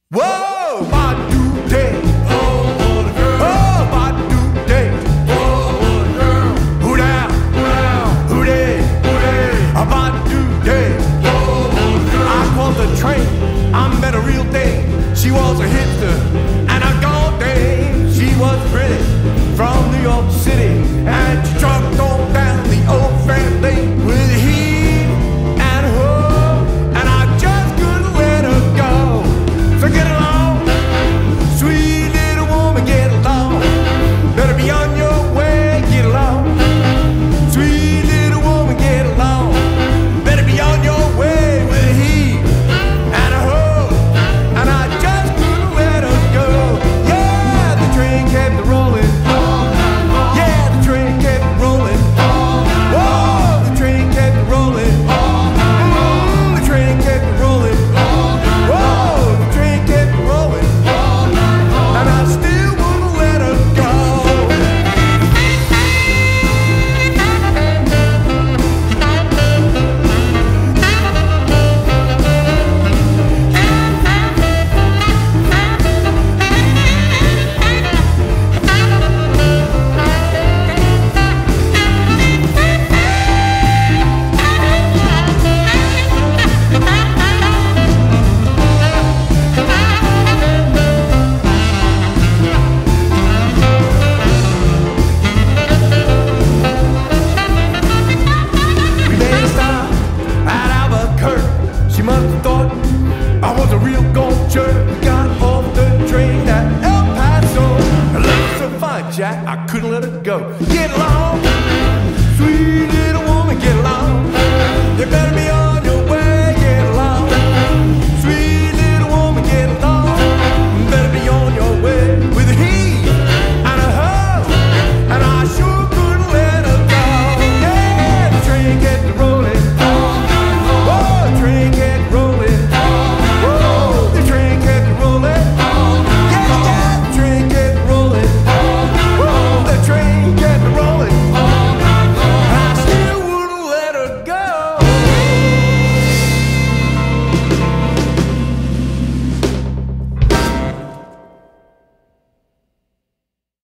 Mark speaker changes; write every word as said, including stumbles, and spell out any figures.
Speaker 1: Whoa, Badu Day. Oh, what a girl. Oh, Badu Day. Oh, what a girl. Who down? Who down? Who day? Who day? A Badu Day. Oh, what a girl. I caught the train. I met a real thing. She was a hipster and a gold dame. She was pretty from New York City, and she trucked on down the old Fair Lane with heat and hoe, and I just couldn't let her go. So get along, sweet little woman, get along. Better be on your way, get along. Sweet little woman, get along. Better be on your way with a heat and a hoe, and I just couldn't let her go. Yeah, the train kept rolling. Yeah, the train kept rolling. Whoa, the train kept rolling. Mm, the train kept rolling. Whoa, the train kept rolling. And I still wouldn't let her go. We made a stop at Albuquerque. She must have thought I was a real gold jerk.